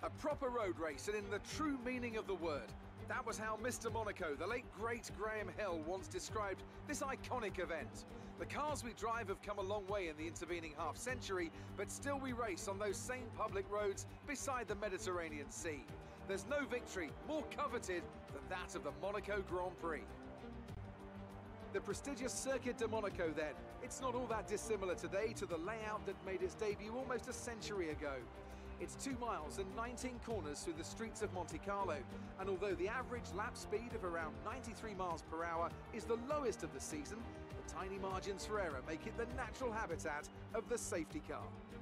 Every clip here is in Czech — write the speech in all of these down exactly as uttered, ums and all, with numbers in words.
A proper road race, and in the true meaning of the word. That was how Mister Monaco, the late great Graham Hill, once described this iconic event. The cars we drive have come a long way in the intervening half century, but still we race on those same public roads beside the Mediterranean Sea. There's no victory more coveted than that of the Monaco Grand Prix. The prestigious Circuit de Monaco then, it's not all that dissimilar today to the layout that made its debut almost a century ago. It's two miles and nineteen corners through the streets of Monte Carlo, and although the average lap speed of around ninety-three miles per hour is the lowest of the season, the tiny margins for error make it the natural habitat of the safety car.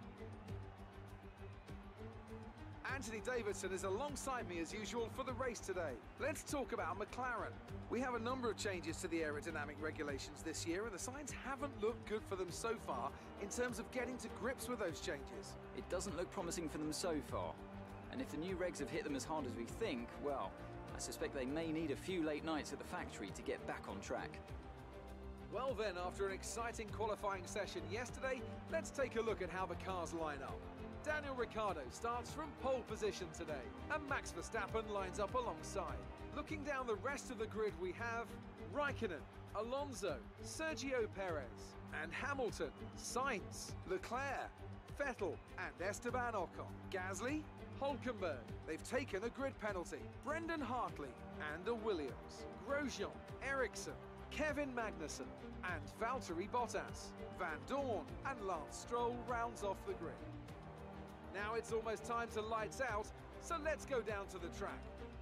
Anthony Davidson is alongside me as usual for the race today. Let's talk about McLaren. We have a number of changes to the aerodynamic regulations this year, and the signs haven't looked good for them so far in terms of getting to grips with those changes. It doesn't look promising for them so far. And if the new regs have hit them as hard as we think, well, I suspect they may need a few late nights at the factory to get back on track. Well then, after an exciting qualifying session yesterday, let's take a look at how the cars line up. Daniel Ricciardo starts from pole position today, and Max Verstappen lines up alongside. Looking down the rest of the grid, we have Raikkonen, Alonso, Sergio Perez, and Hamilton, Sainz, Leclerc, Vettel, and Esteban Ocon. Gasly, Hülkenberg. They've taken a grid penalty. Brendan Hartley and a Williams. Grosjean, Ericsson, Kevin Magnussen, and Valtteri Bottas. Van Dorn and Lance Stroll rounds off the grid. Now it's almost time to lights out, so let's go down to the track.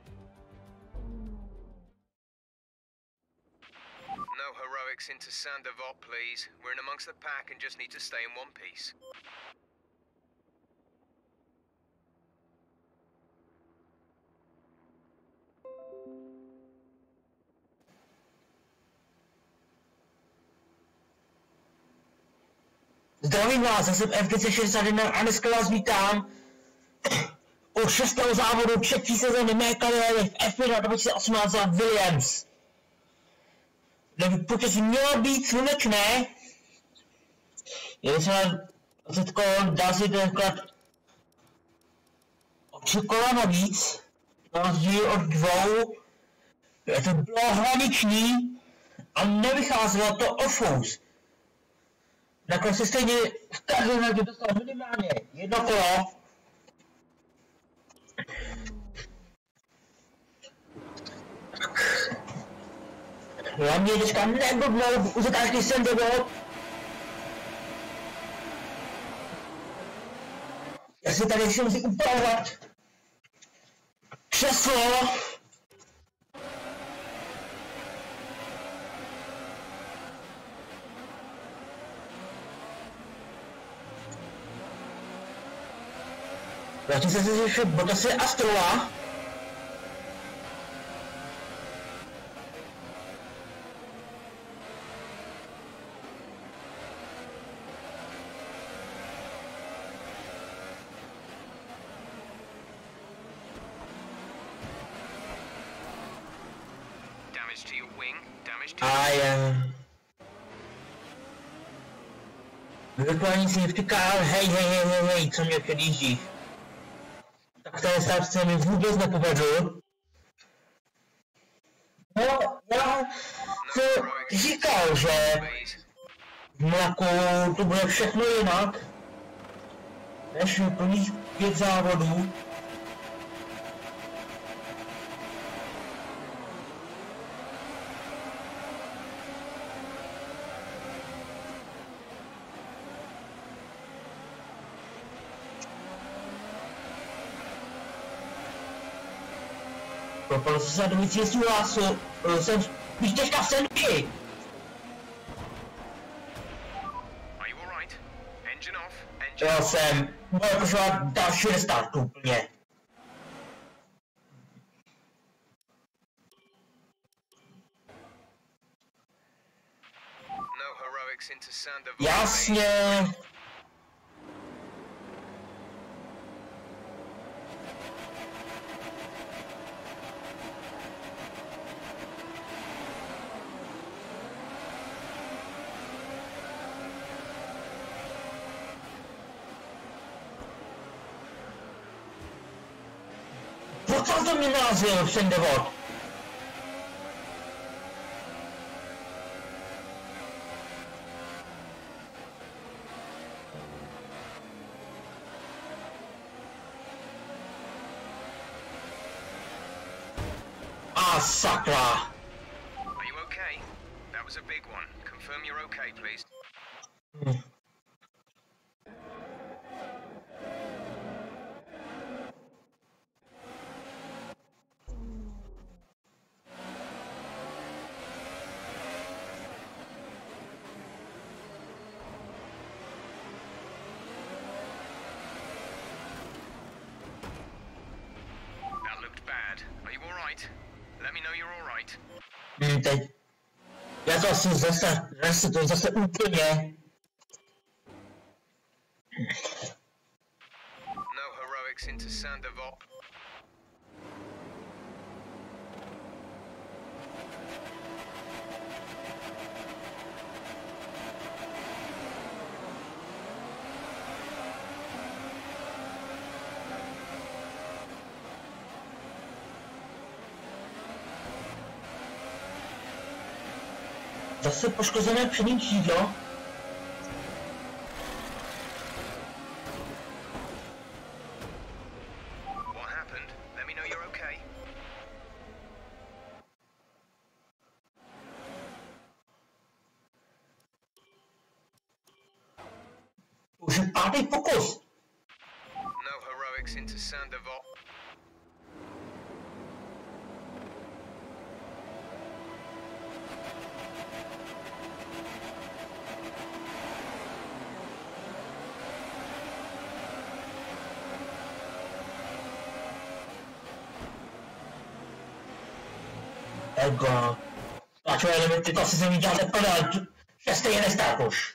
No heroics into Saint-Devote, please. We're in amongst the pack and just need to stay in one piece. Zdravím vás, já jsem F D C šedesát jedna a dneska vás vítám u šestého závodu třetí sezóny mé kariéry v F jedna dva tisíce osmnáct za Williams. Počasí mělo být slunečné, jeli se na dvacet kol, dá si tenkrát o tři kola navíc, na rozdíl od dvou, to bylo hraniční a nevycházelo to o fous. Nakonec se stejně v každém hradě dostal minimálně jedno kolo. Hlavně teďka neblbnou u zatáčky Saint-Devote. Já si tady ještě musím upravovat křeslo. Vrátím se si ještě Bottasy a Strolla. A je... Virtuální safety car, hej, hej, hej, hej, hej, co mě předjíždí. Tak tady stát se mi vůbec nepovedl. No, já to říkal, že v Monaku to bude všechno jinak, než plných pět závodů. Propalo se do místního hlásu, jsem spíš těžká v senky. Jo, jsem, moje pošla další restart úplně. Jasně. Co to mi narazil všem devot? Ah, sakra! Are you okay? That was a big one. Confirm you're okay, please. Hmm. Let me know you're all right. Hmm, teď. Já to asi zase, zase to zase úplně. No heroics into Sandovop. Zase poškozené přední křídlo. What happened? Let me know you're okay. Už je pátý pokus. No heroics into Sandovop. Ego. A čo je, ty to asi se mi děláte podal, že stejně nestát už.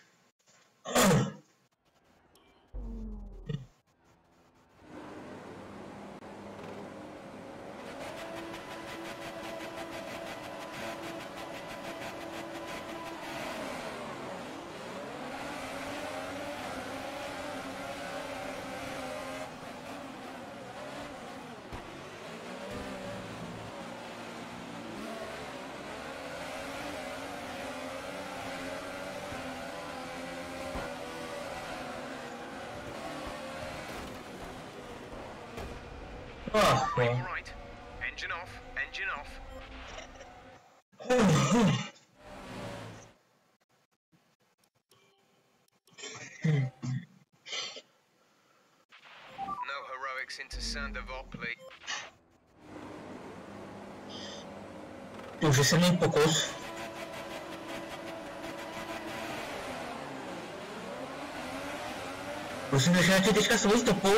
Oh, Are you all right? Engine off. Engine off. No heroics into Sandovop, please. Už je silný pokus. Musím držet teďka svou stopu.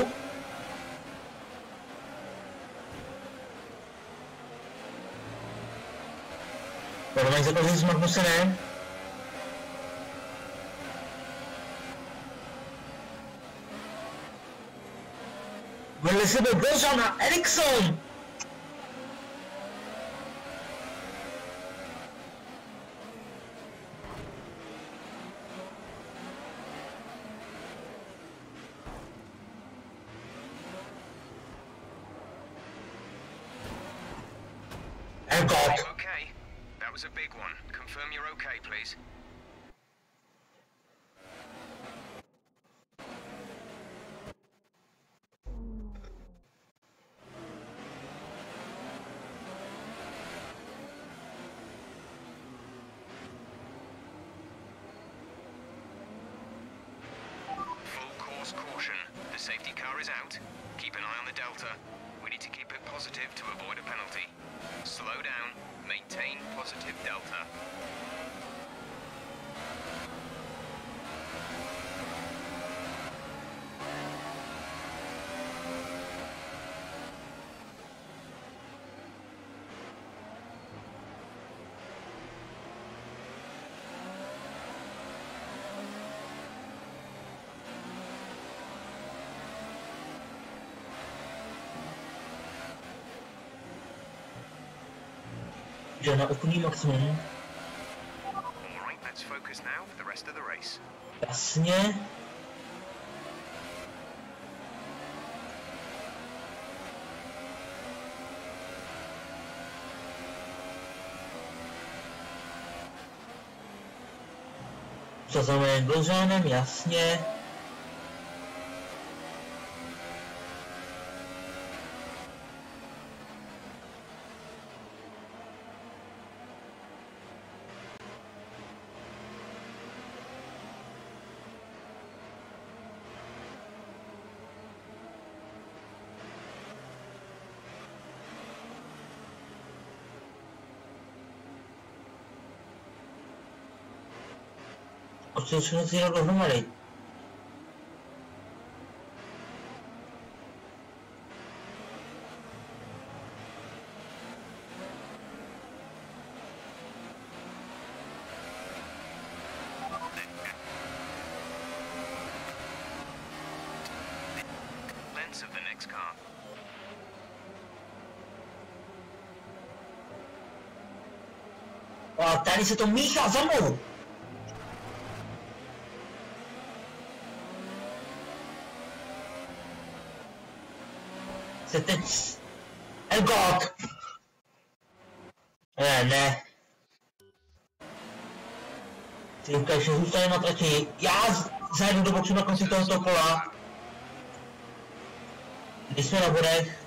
Porovnaň se to s Magnusenem. Vedle sebe Grosjean a Ericsson! Oh God! Okay. That was a big one. Confirm you're okay, please. Full course caution. The safety car is out. Keep an eye on the Delta. We need to keep it positive to avoid a penalty. Slow down. Maintain positive Delta. Že na úplný maximum. Alright, let's focus now for the rest of the race. Jasně. Co znamená Glozénem, jasně. Co všechno si dal dohromady? Lens of the next car. A tady se to míchá za mnou! Se teď... Oh god! Ne, ne. Ty ukáže, zůstane na trati. Já zajdu do boxu na konci tohoto kola. Když jsme na bodech.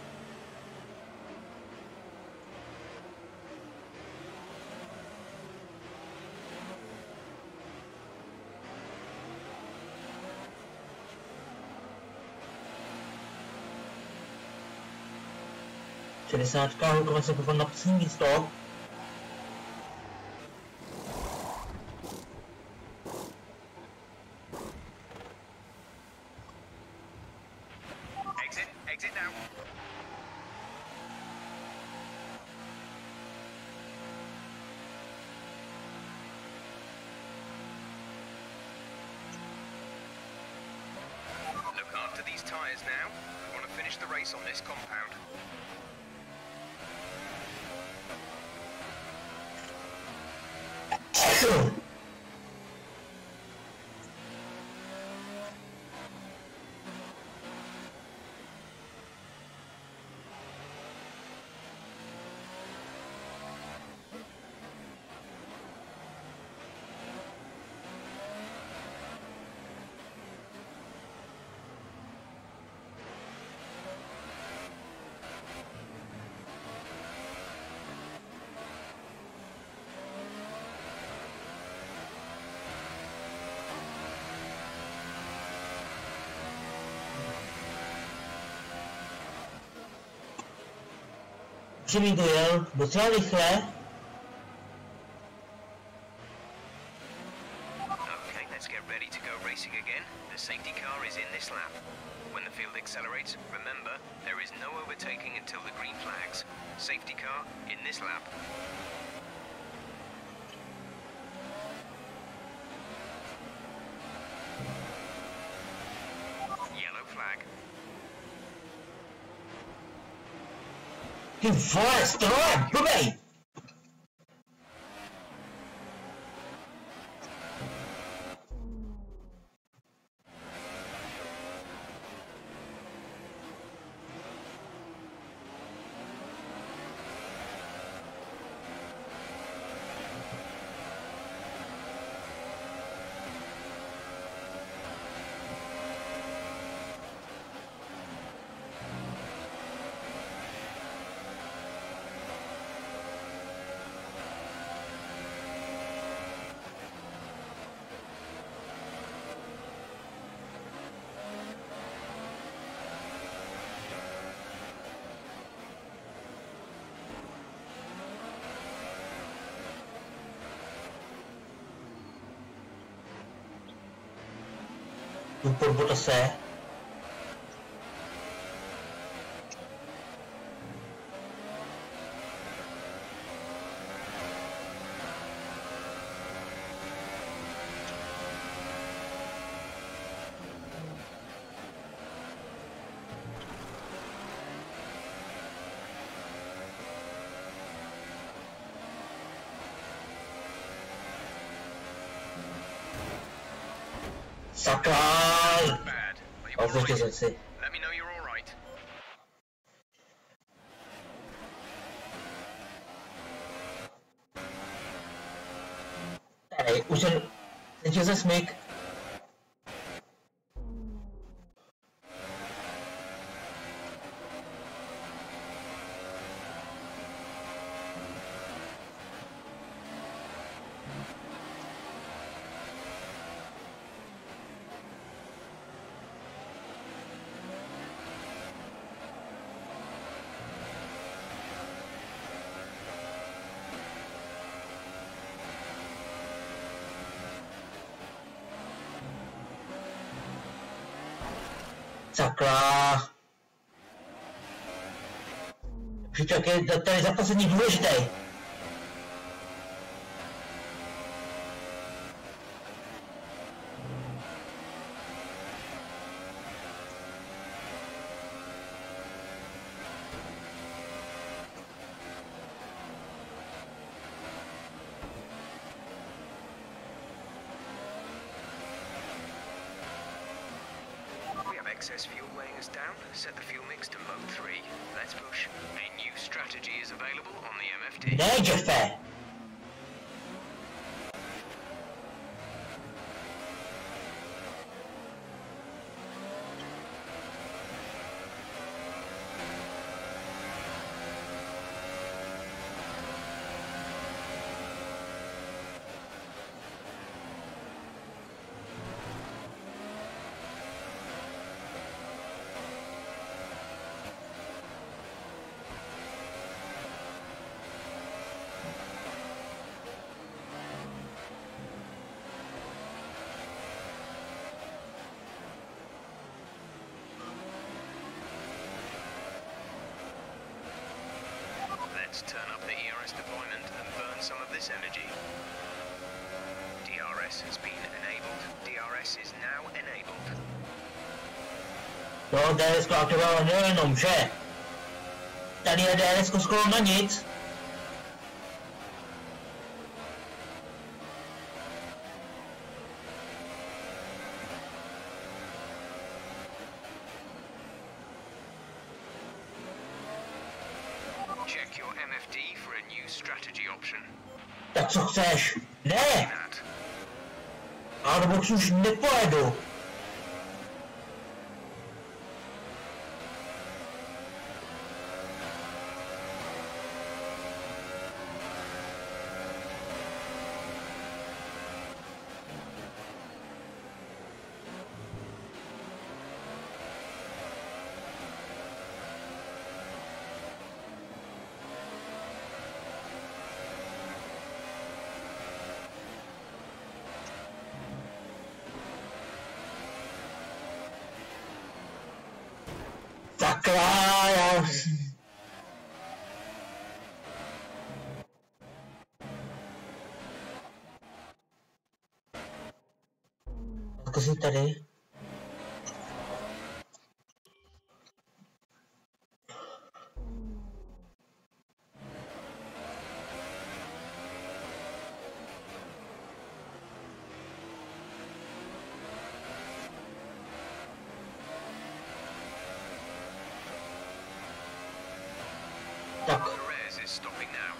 šedesátka, Hulkové se popal na poslední místo. Exit, exit now. Look after these tyres now. We want to finish the race on this compound. Jimmy dojel docela rychle. Okay, let's get ready to go racing again. The safety car is in this lap. When the field accelerates, remember, there is no overtaking until the green flags. Safety car in this lap. Yellow flag. Ty vole, stroje, blbej! Por Bottasé. Sakal! Obvykle jsem si. Let me know you're all right. Tady, už jsem Teď je ze smyk. Sakra. Příček je tady za poslední důležitý. Excess fuel weighing us down. Set the fuel mix to mode three. Let's push. A new strategy is available on the M F D. Ne, Jeffe. Let's turn up the E R S deployment and burn some of this energy. D R S has been enabled. D R S is now enabled. Jo, D R S aktivovalo nejenom, že? Tady je D R S skoro na nic. Check your M F D for a new strategy option. Tak co chceš? Ne! A do boxu už nepojedu. Sakra, já... Zkusím tady. Tak. Perez is stopping now.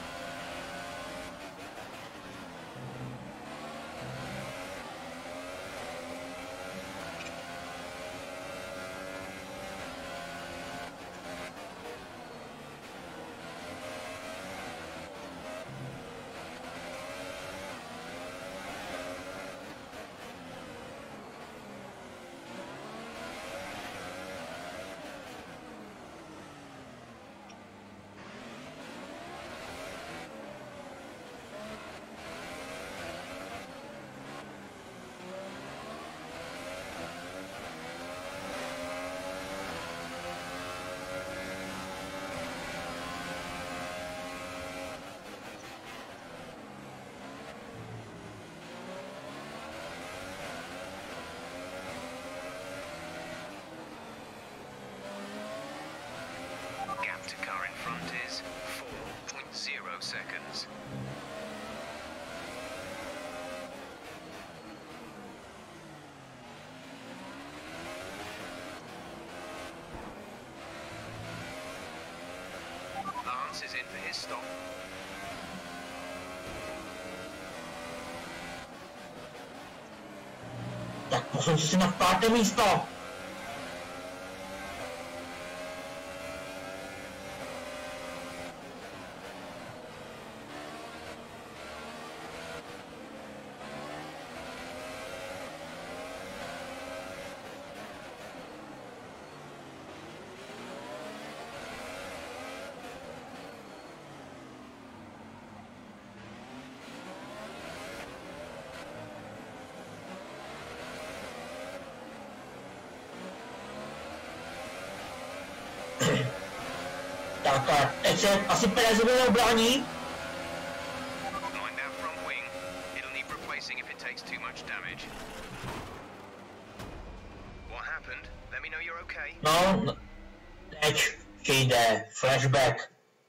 Gap to car in front is four point zero seconds. Lance is in for his stop. Tak posun si na páté místo. Tak a teď se asi Perezovi neobrání. Mind that front wing. It'll need replacing if it takes too much damage. What happened? Let me know you're okay. No, no. Teď přijde flashback.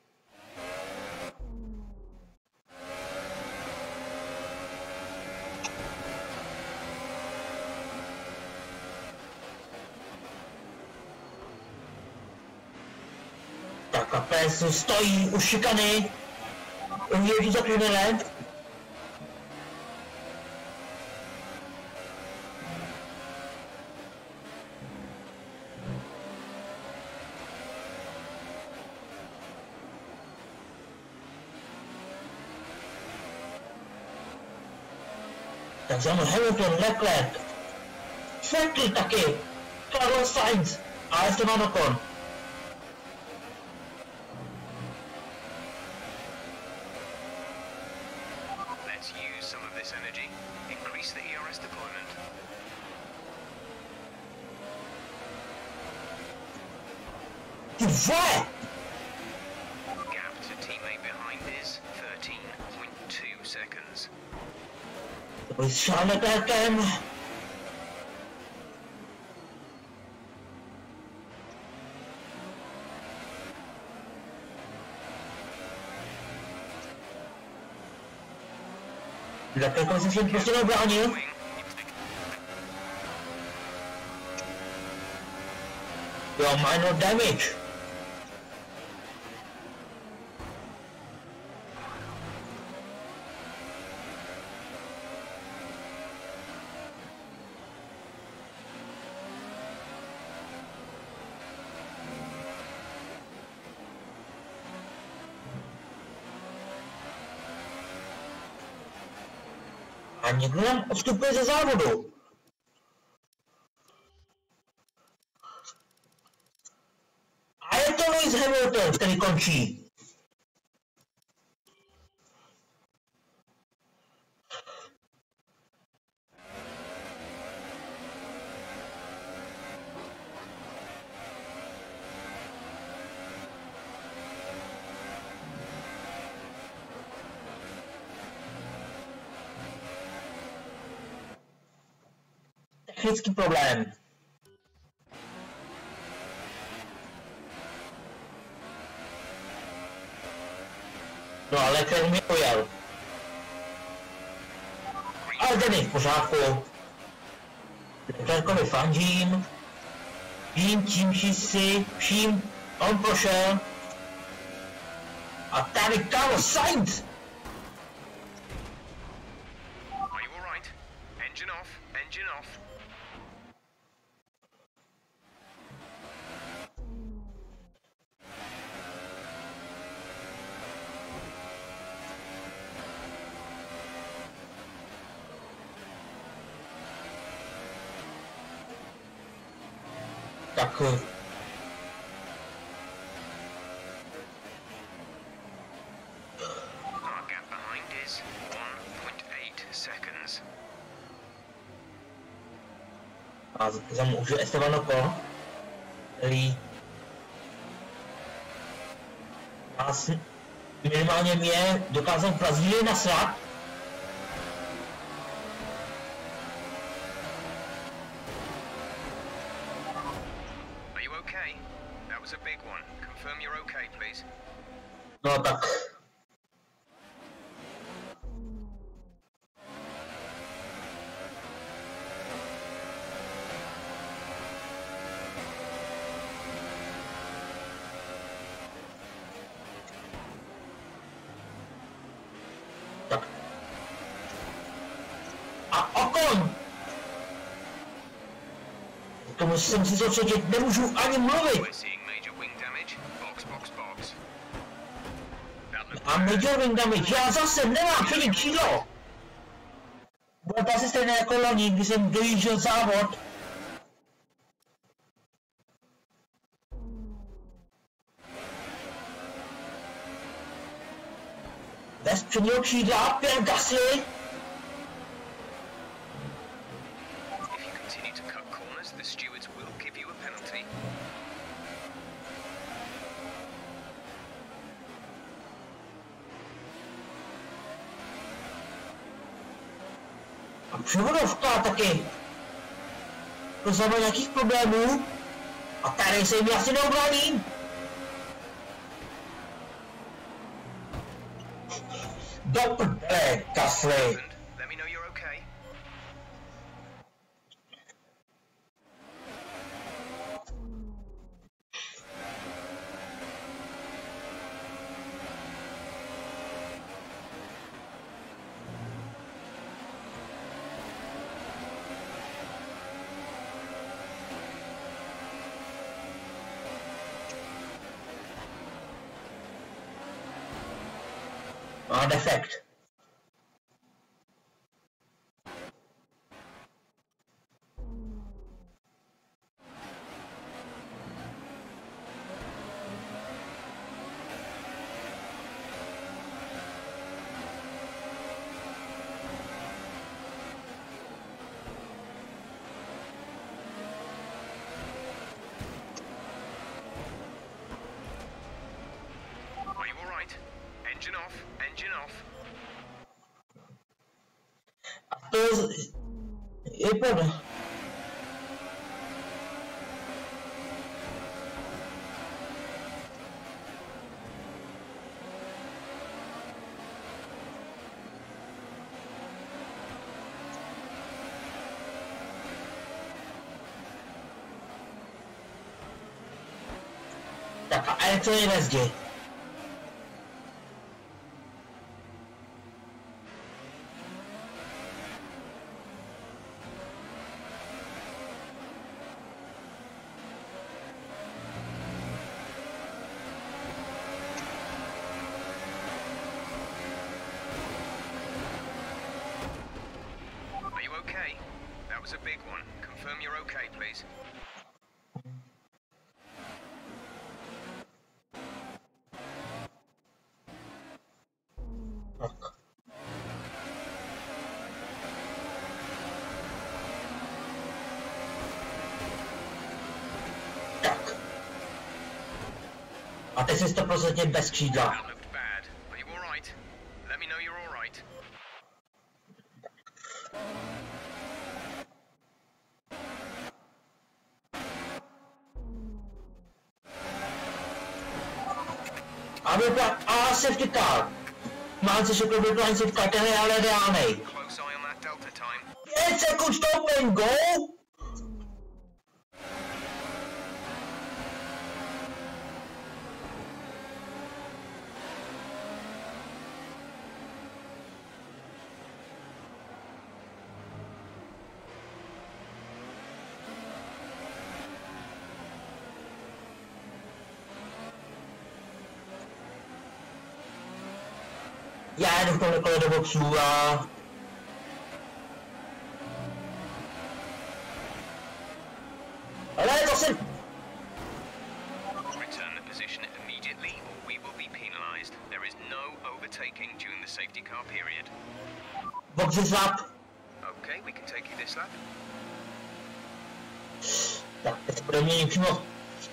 Tak a Perez stojí u šikany. Ježí za tunelem. Tak za mnou Hamilton, Leclerc, Vettel taky, Carlos Sainz a Esteban Ocon. Let's use some of this energy. Increase the E R S deployment. Ty vole! Gap to teammate behind is thirteen point two seconds. To byl s Leclercem. Leclerc se všem prostě neobránil. Wing. Jo, minor damage. A někdo nám odstupuje ze závodu. A je to Lewis Hamilton, který končí. Technický problém. No ale Leclerc mě pojel. Ale ten je v pořádku. Leclercovi fandím. Vím, čím si, vším on prošel. A tady Carlos Sainz. Are you alright? Engine off. Engine off. Tak Our gap behind is one point eight seconds. a za mnou už je Esteban Ocon, který nás minimálně mě dokázal v Brazílii nasrat. Are you okay? That was a big one. Confirm you're okay, please. No tak. Tak. A Ocon K tomu jsem si soustředit, nemůžu ani mluvit. A major wing damage, já zase nemám přední křídlo. Bude to asi stejné jako loni, když jsem dojížděl závod. Bez předního křídla, Pierre Gasly. A převodovka taky. To znamená nějakých problémů. A tady se jim asi neobraním. Do prdele, Gasly. Má defekt. Engine off, engine off. A to je pravda. Tak a elektrony ve zdi. was a big one. Confirm you're okay, please. Tak. Tak. A teď jsi sto procent bez křídla. A vypadá, a safety car. Mám si řekl vypadání safety car, ten je ale reálnej. pět sekund stop and go. Já jedu v tomhle kole do boxů a... Ale to jsem... Return the position immediately or we will be penalized. There is no overtaking during the safety car period. Box is lap. Okay, we can take you this lap. Tak, teď to bude měnit přímo.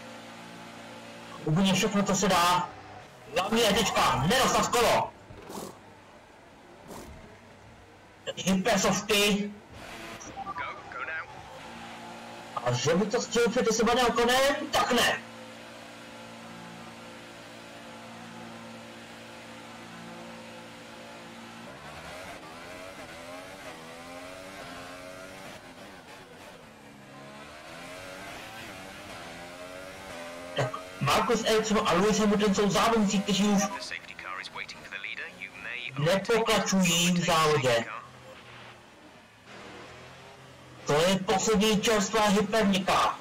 Úplně všechno, co se dá. Hlavní je teďka, nedostat kolo. Hypersofty. A že by to střelil před seba neokonem, tak ne. Tak Marcus Ericsson a Lewis Hamilton jsou závodníci, kteří už nepokračují v závodě. To je poslední čerstvá hypernika.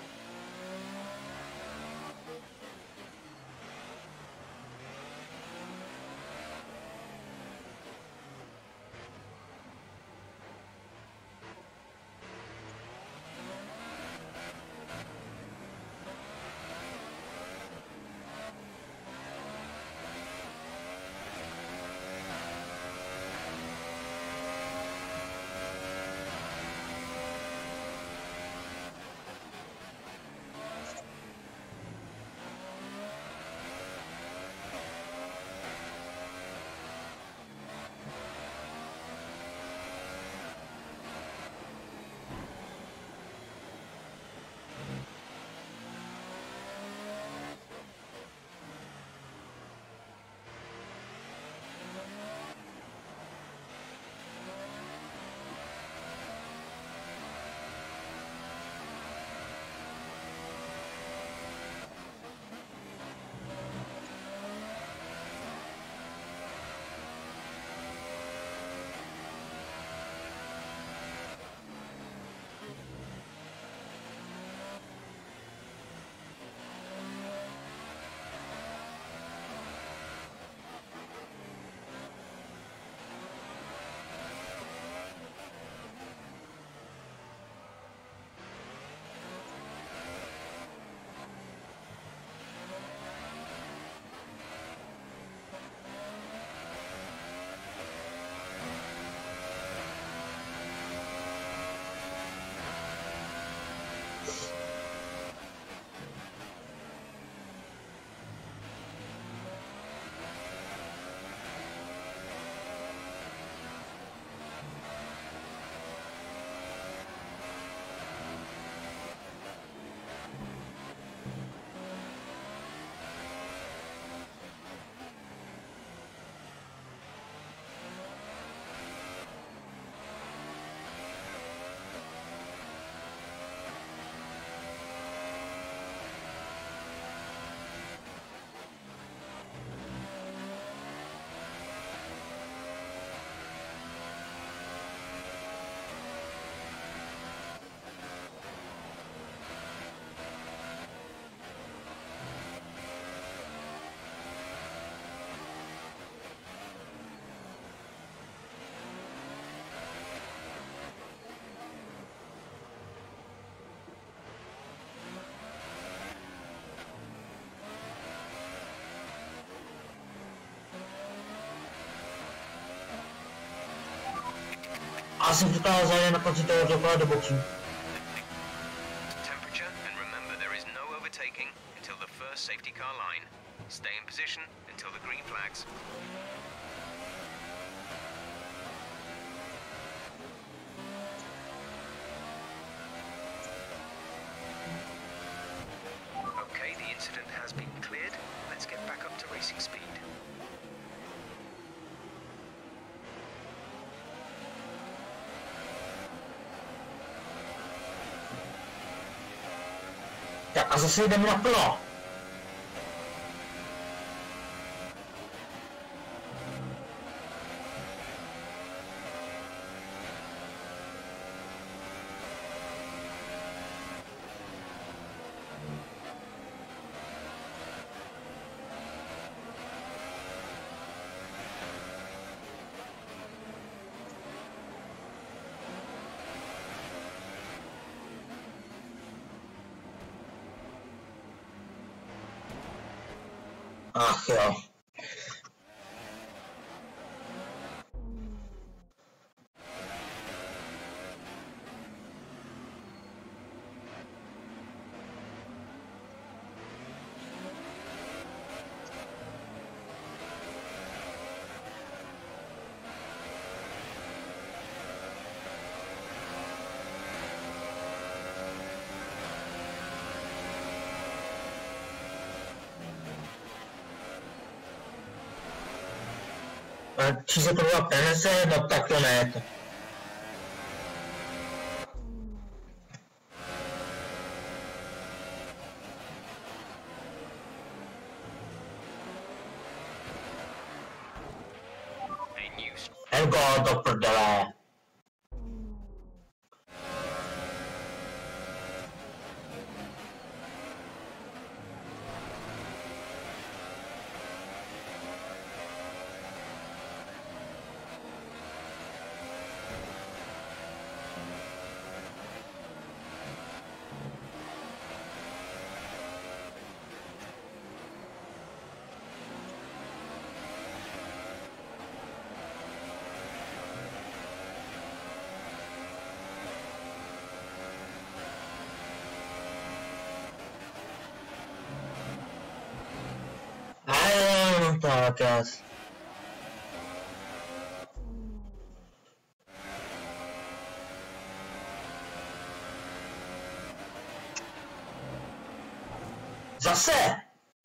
A jsem vtáhl zájem na konci toho dokola do boxu. Temperature, and remember there is no overtaking until the first safety car line. Stay in position until the green flags. Okay, the incident has been cleared. Let's get back up to racing speed. Tak a zase jdeme naplno. Ach jo. Ci se trova pense, no tacchionetto. E il godo per della... No tak, já... Zase!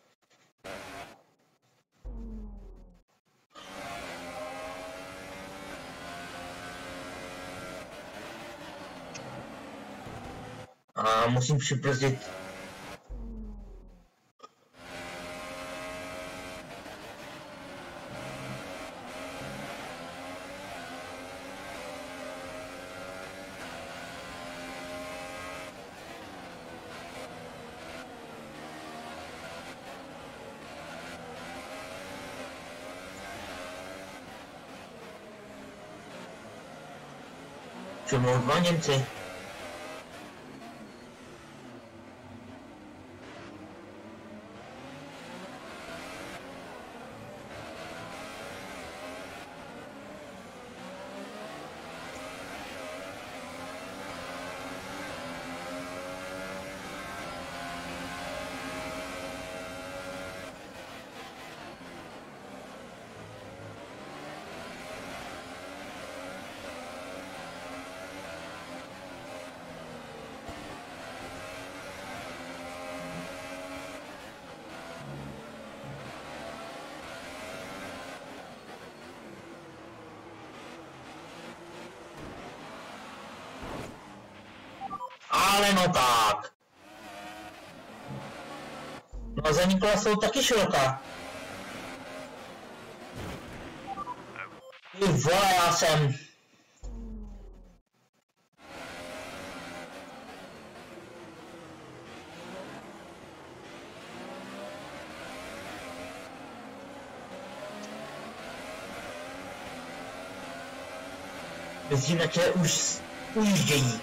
A musím přibrzdit. Čemu dva Němci? Ale no tak. No za Nikola jsou taky široká. Ty vole, já jsem... Jezdím na tě už ujíždějí.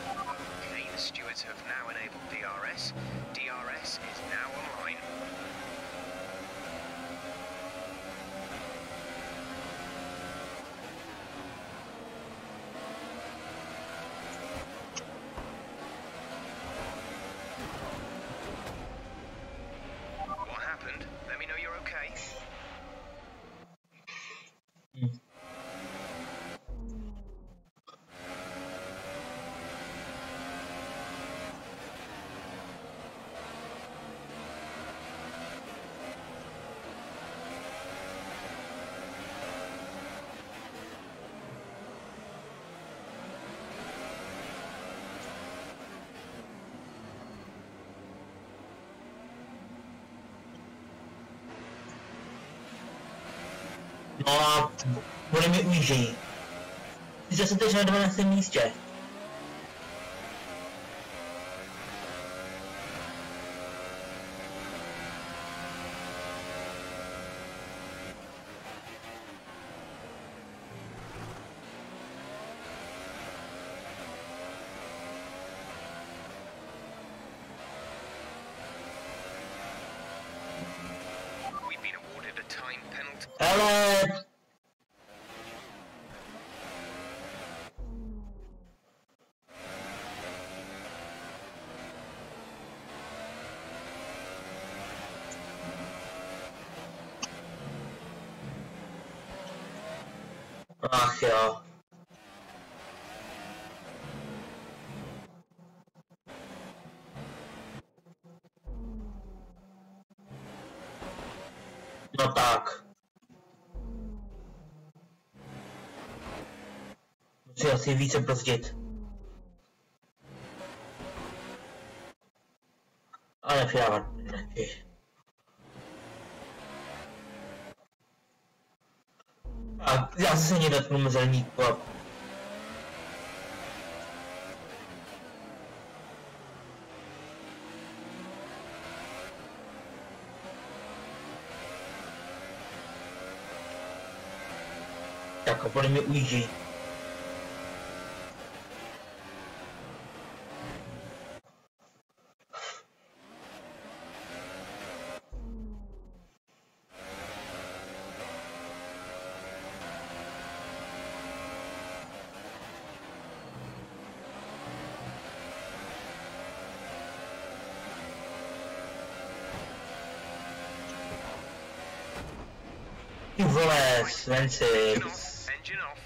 No a bude mi ujíždějí. Sice jsem teď na dvanáctém místě. Ale... Ach jo. No tak. Musí asi více brzdit. Ale fiavat radši. A já se nedotknu mezerníku. Tak a podle mě ujíždí. Ty vole, Svenci. Engine off, engine off.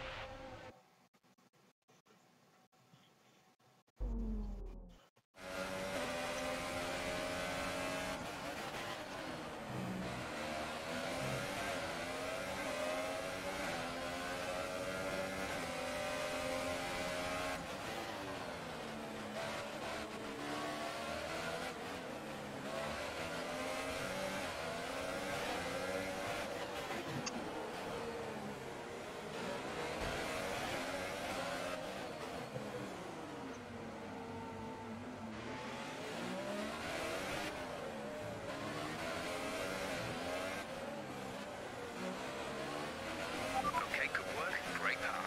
Okay, good work. Great power.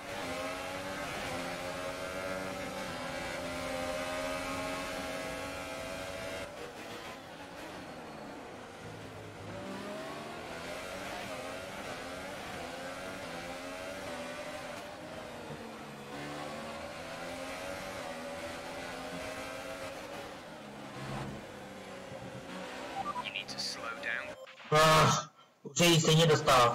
You need to slow down. Ah, už jí stejně dostal.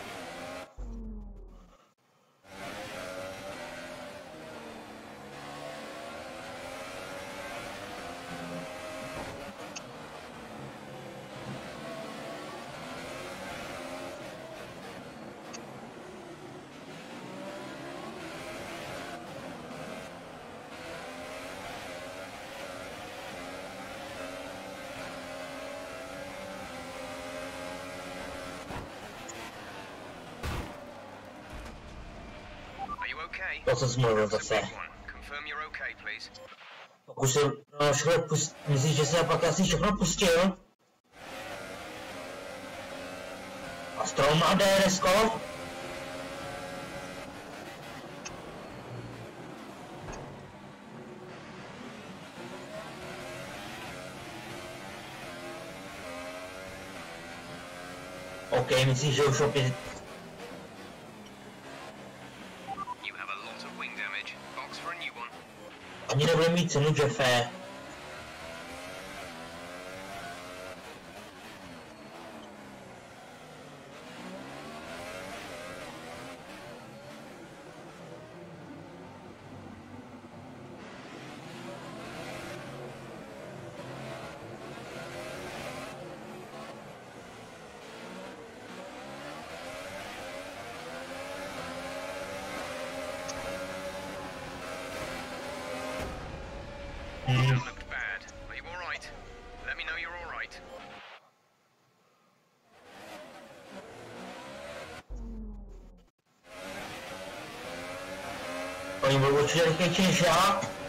Are you okay? To, co jsi mluvil That's a zase. big one. Confirm you're okay, please. Pokud se no, všechno pust... Myslíš, že se pak asi všechno pustil? A strom a D R S ko? OK, myslíš, že už opět... You have a lot of wing damage. Box for a new one. Ani nebude mít cenu, Jeffe. That looked bad. Are you alright? Let me know you're alright. Oni budou určitě rychlejší než já.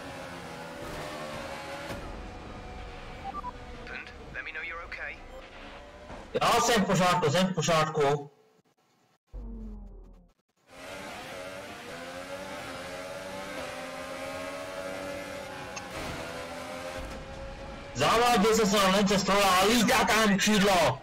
Happened? Let me know you're okay. Já jsem v pořádku, jsem v pořádku. Zavádě se se na lence stola a lítá tam křídlo.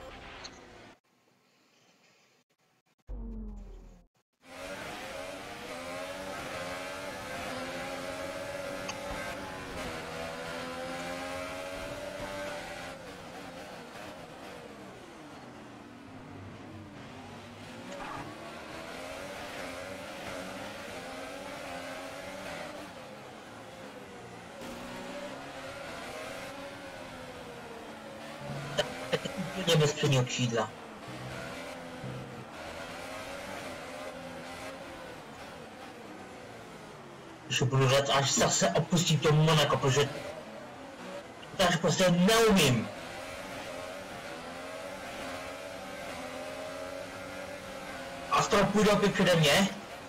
Úplně bez předního křídla. Když budu říct, až zase opustí to Monaco, protože to až prostě neumím. Astro půjde opět přede mě.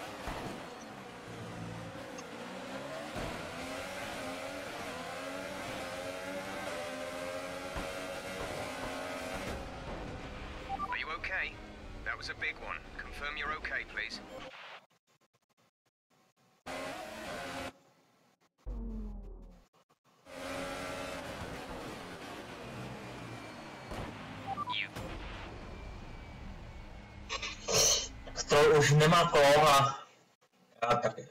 Are you okay? That was a big one. Confirm you're okay, please. You. Astro už nemá kolo a já taky.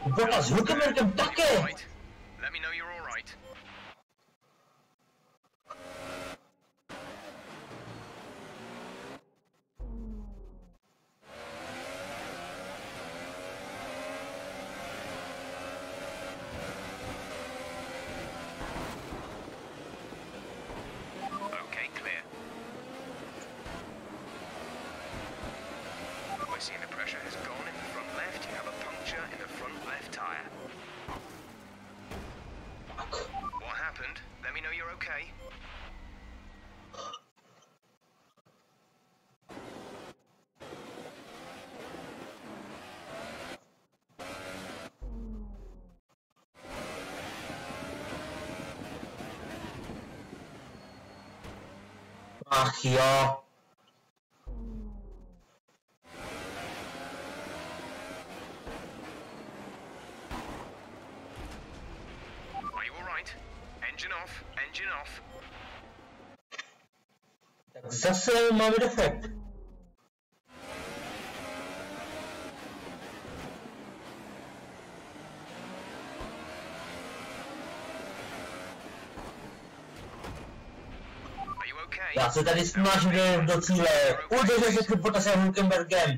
Bottas Hülkenbergem také. Right. Let me know you're all right. Okay, clear. We're seeing the pressure has gone in the front left. You have a puncture in the front left tyre. What happened? Let me know you're okay. Ach jo. Are you all right? Engine off. Engine off. Tak zase máme defekt. Are you okay? Já se tady snažím do, do cíle. Udržel se před Bottasem Hülkenbergem.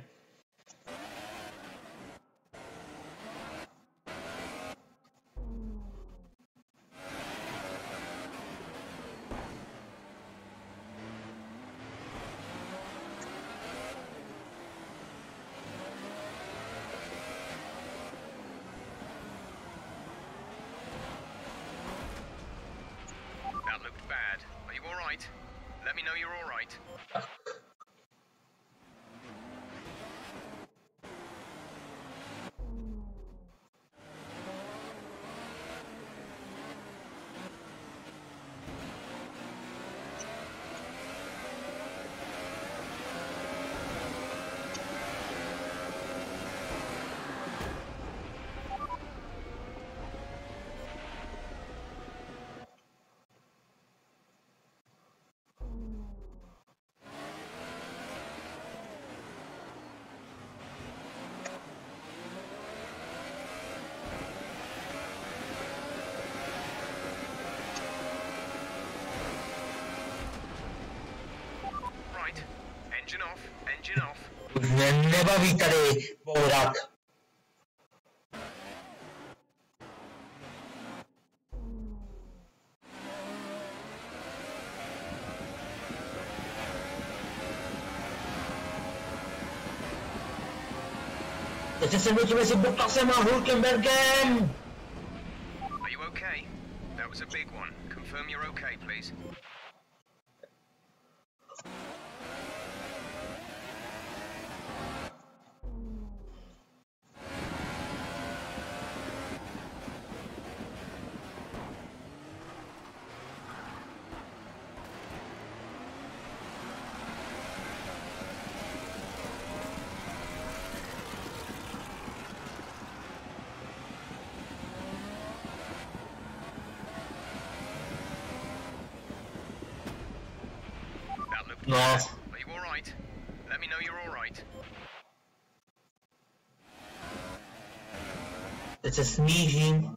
That looked bad. Are you all right? Let me know you're all right. Right. Engine off. Engine off. Už mě nebaví tady bourat. Teď se mluvíme mezi Bottasem a Hülkenbergem. Are you okay? That was a big one. Confirm you're okay, please. That looked No. bad. Are you all right? Let me know you're all right. Teď se snížím.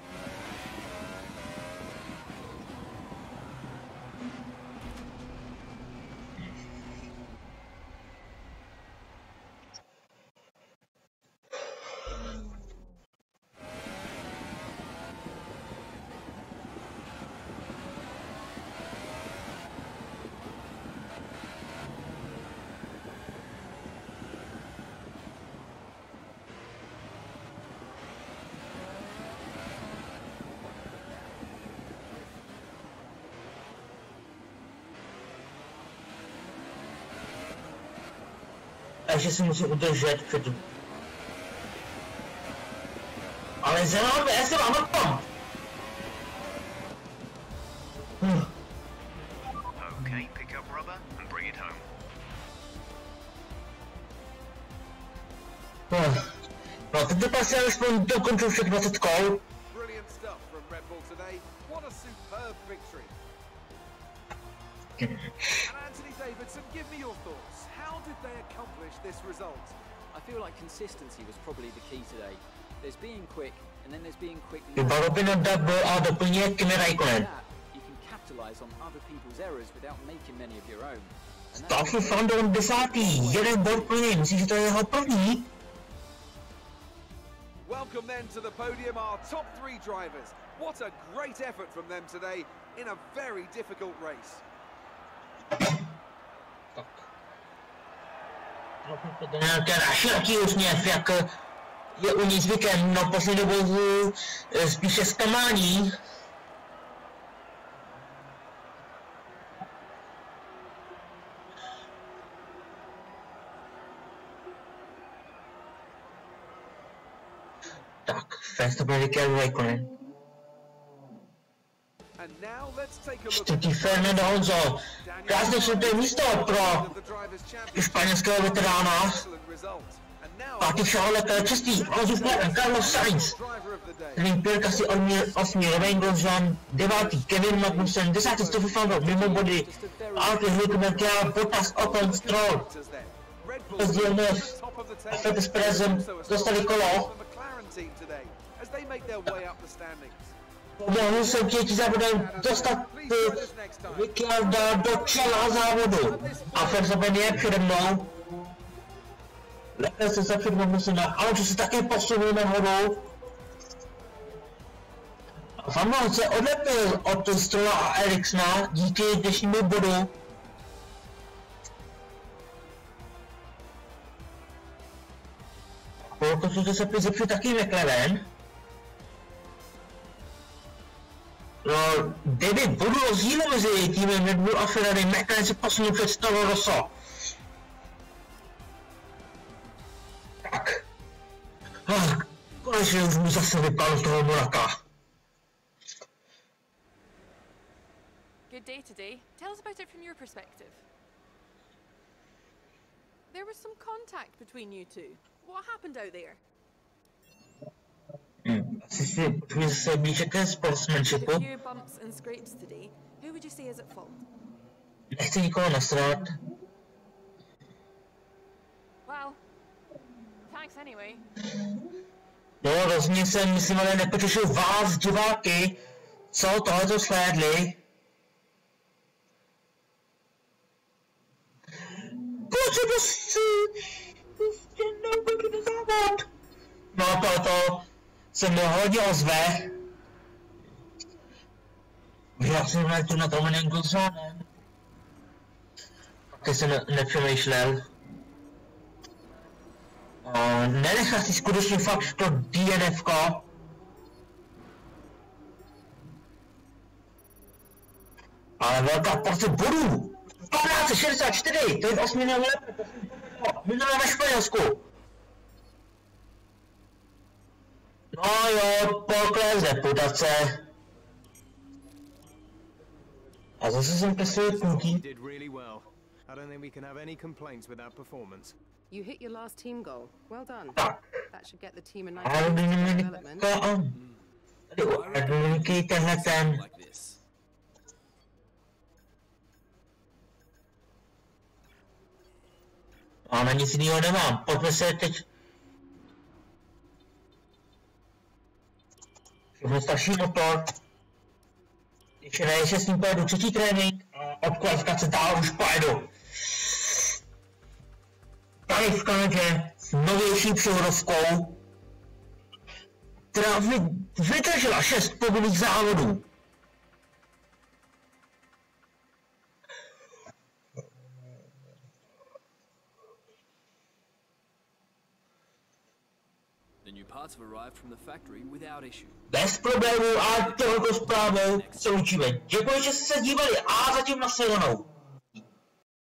A ještě si musím udržet před... Ale za námi, já jsem na tom! Hm. Okay, pick up rubber and bring it home. Hm. No, teď si alespoň dokončil všech dvacet kol. Brilliant stuff from Red Bull today. What a superb victory. And Anthony Davidson, give me your thoughts. How did they accomplish this result? I feel like consistency was probably the key today. There's being quick, and then there's being quick. Vybav Robina double a doplňuje Kimi Räikkönen. You can capitalize on other people's errors without making many of your own. Stoffel Fandor desátý, jeden bod pro něj, myslím, že to je jeho první. Welcome then to the podium, our top three drivers. What a great effort from them today in a very difficult race. Ten široký úsměv, jak je u ní zvykem, no poslední dobou spíše zklamání. Tak, Verstappen Ricardo Räikkönen. Čtvrtý Fernando Alonso. Krásné čtvrté místo pro španělského veterána. Pátý Charles Leclerc, čistý, Alonso Carlos Sainz. Nevím, Pirka si osmý, Romain Grosjean, devátý, Kevin Magnussen, desátý Stoffel Fandor, mimo body, Alfred Hülkenberg, Bottas, Ocon, Stroll. Rozdílně Vettel s Perezem dostali kolo. Pomohl jsem třetí závodem dostat Ricciarda do čela závodu. A Verstappen je přede mnou. Leclerc se za před Magnussen a Alonso se také posunul nahoru. Van Dorn se odlepil od Strolla a Ericssona díky dnešnímu bodu. Pokud se přizepřil taky McLaren. No, devět bodů rozdílu mezi týmem Red Bull a Ferrari, McLaren se posunul před Toro Rosso. Tak. Ah, konečně už mu zase vypadl z toho moraka. Good day today. Tell us about it from your perspective. There was some contact between you two. What happened out there? Hmm, asi si potřebuje se blíže ke sportsmanshipu. A few bumps and scrapes today. Who would you say is at fault? Nechci nikoho nasrat. Well, thanks anyway. No, rozhodně jsem, myslím, ale nepotěšil vás, diváky, co tohleto slédli. Potřebuji si... Prostě nebudu závod. No, tohleto se mi hodně ozve. Já jsem měl tu nad Romanem Grosjeanem. Taky jsem ne nepřemýšlel. O, nenechá si skutečně fakt to D N F ko. Ale velká porce bodů. patnáct šedesát čtyři, to je v osmi lépe. Minulé ve Španělsku. No jo, pokles reputace. A zase jsem kreslil půlky. You hit your last team goal. Well done. Tak. That should get the team a nice Aerodynamika. Tady u aerodynamiky tenhle ten. A na nic jiného nemám. Pojďme se teď... Všechno starší motor. Ještě ne, ještě s ním pojedu třetí trénink a od kvalifikace dál už pojedu. Tady v Kanadě s novější převodovkou, která vydržela šest povinných závodů. Bez problémů a tohoto zprávou se učíme. Děkuji, že jste se dívali a zatím nashledanou.